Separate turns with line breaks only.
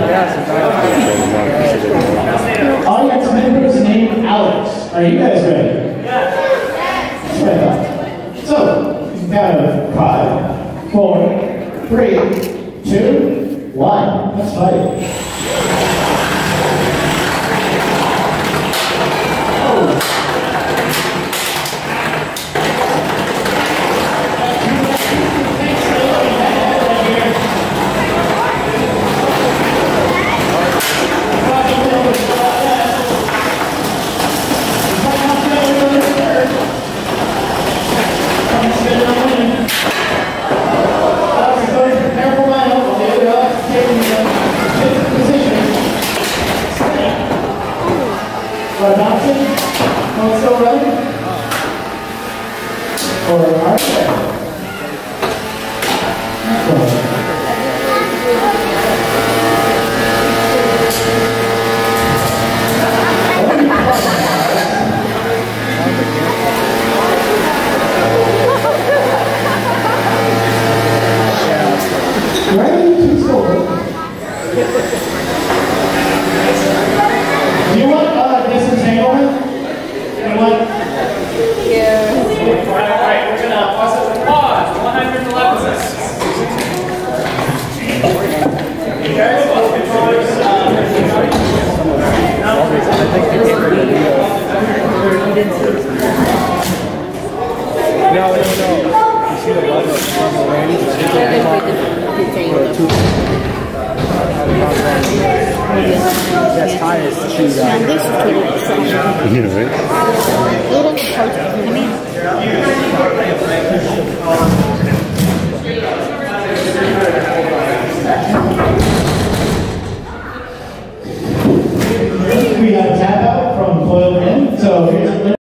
Audience members named Alex. Are you guys ready? Yes. Right. So, you can count of 5, 4, 3, 2, 1. Let's fight.